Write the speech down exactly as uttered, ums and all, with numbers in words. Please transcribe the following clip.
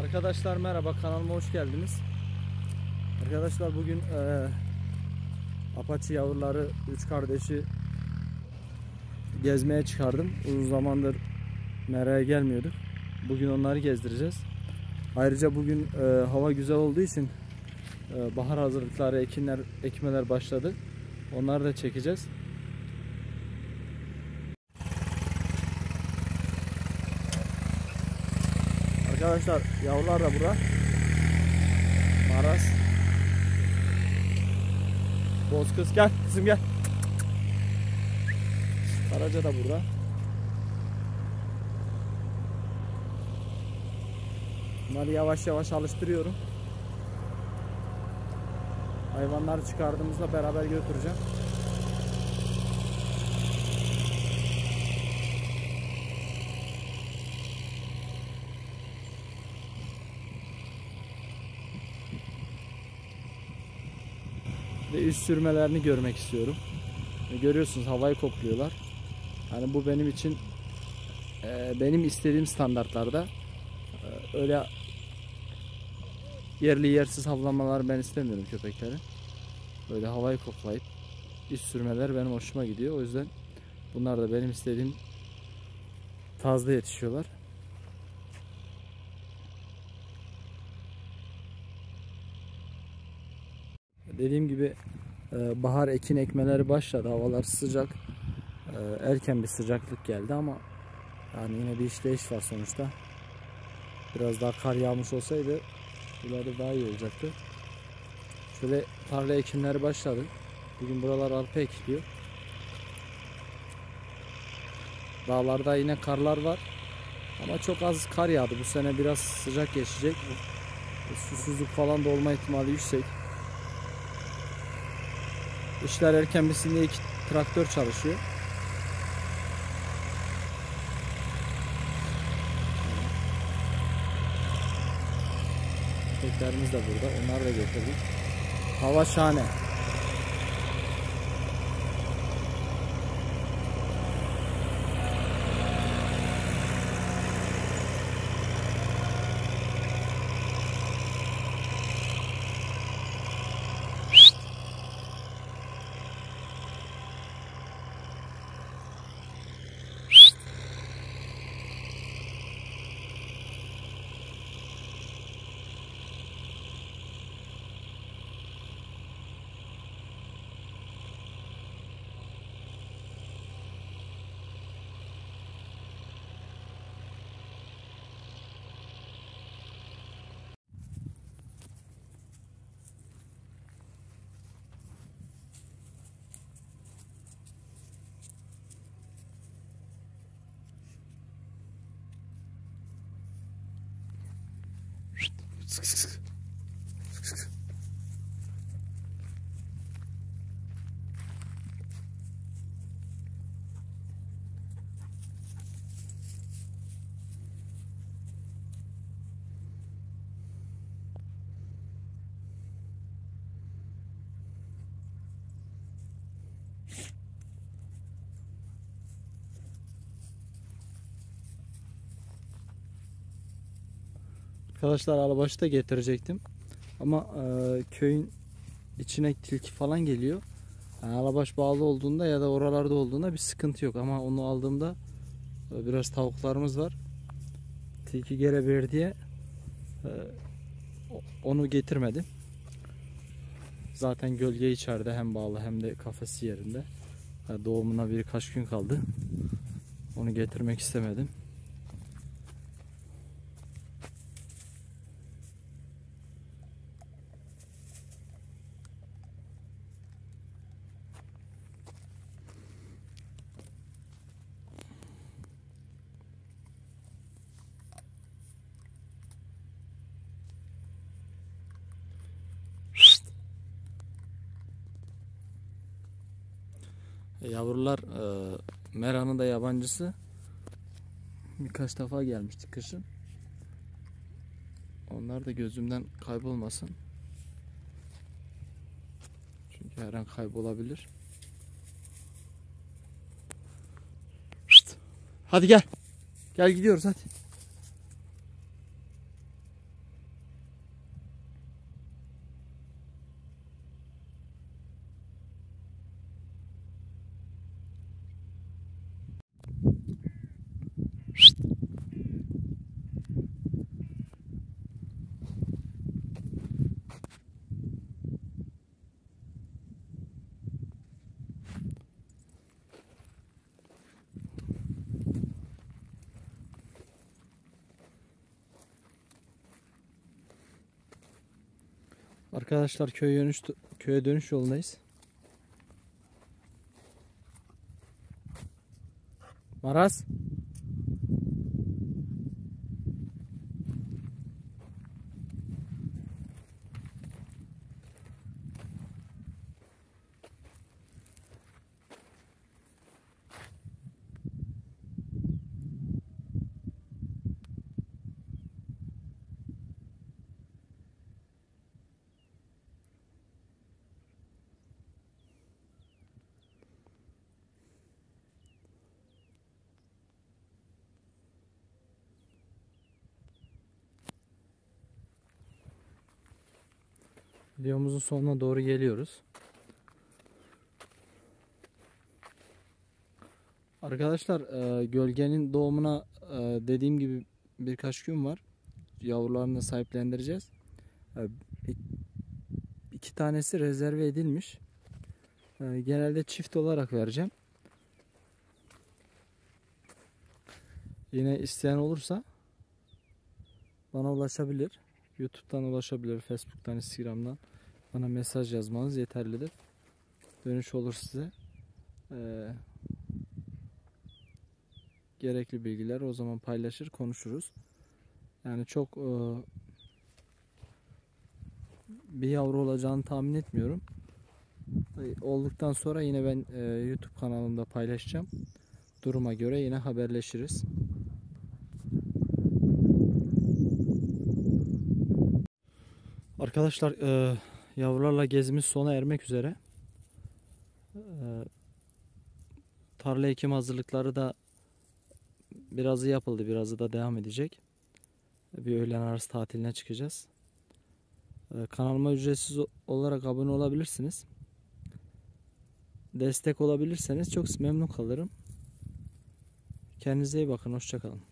Arkadaşlar merhaba, kanalıma hoş geldiniz. Arkadaşlar bugün e, Apache yavruları üç kardeşi gezmeye çıkardım. Uzun zamandır meraya gelmiyorduk. Bugün onları gezdireceğiz. Ayrıca bugün e, hava güzel olduğu için e, bahar hazırlıkları, ekinler, ekmeler başladı. Onları da çekeceğiz. Arkadaşlar yavrular da burada. Maras. Bozkız gel kızım gel. Karaca da burada. Bunları yavaş yavaş alıştırıyorum. Hayvanları çıkardığımızda beraber götüreceğim. Ve üst sürmelerini görmek istiyorum. Ve görüyorsunuz havayı kokluyorlar. Yani bu benim için e, benim istediğim standartlarda. E, öyle yerli yersiz havlamalar ben istemiyorum köpekleri. Böyle havayı koklayıp üst sürmeler benim hoşuma gidiyor. O yüzden bunlar da benim istediğim tarzda yetişiyorlar. Dediğim gibi bahar ekin ekmeleri başladı. Havalar sıcak. Erken bir sıcaklık geldi ama yani yine bir işleyiş var sonuçta. Biraz daha kar yağmış olsaydı buralarda daha iyi olacaktı. Şöyle tarla ekimleri başladı. Bugün buralar arpa ekiliyor. Dağlarda yine karlar var. Ama çok az kar yağdı. Bu sene biraz sıcak geçecek. Susuzluk falan da olma ihtimali yüksek. İşler erken bitsin diye iki traktör çalışıyor. Köpeklerimiz de burada. Onları da getirdik. Hava şahane. Arkadaşlar alabaşı da getirecektim ama e, köyün içine tilki falan geliyor. Yani alabaş bağlı olduğunda ya da oralarda olduğunda bir sıkıntı yok ama onu aldığımda e, biraz tavuklarımız var. Tilki gelebilir diye e, onu getirmedim. Zaten gölge içeride hem bağlı hem de kafesi yerinde. Yani doğumuna birkaç gün kaldı. Onu getirmek istemedim. Yavrular e, Mera'nın da yabancısı. Birkaç defa gelmiştik kışın. Onlar da gözümden kaybolmasın. Çünkü her an kaybolabilir. Hadi gel. Gel gidiyoruz hadi. Arkadaşlar köye dönüş köye dönüş yolundayız. Maraz. Videomuzun sonuna doğru geliyoruz. Arkadaşlar e, gölgenin doğumuna e, dediğim gibi birkaç gün var. Yavrularını da sahiplendireceğiz. E, iki tanesi rezerve edilmiş. E, genelde çift olarak vereceğim. Yine isteyen olursa bana ulaşabilir. YouTube'dan ulaşabilir, Facebook'tan, Instagram'dan bana mesaj yazmanız yeterlidir. Dönüş olur size. Ee, gerekli bilgiler o zaman paylaşır, konuşuruz. Yani çok e, bir yavru olacağını tahmin etmiyorum. Olduktan sonra yine ben e, YouTube kanalımda paylaşacağım. Duruma göre yine haberleşiriz. Arkadaşlar e, yavrularla gezimiz sona ermek üzere. E, tarla ekim hazırlıkları da birazı yapıldı, birazı da devam edecek. Bir öğlen arası tatiline çıkacağız. E, kanalıma ücretsiz olarak abone olabilirsiniz. Destek olabilirseniz çok memnun kalırım. Kendinize iyi bakın, hoşça kalın.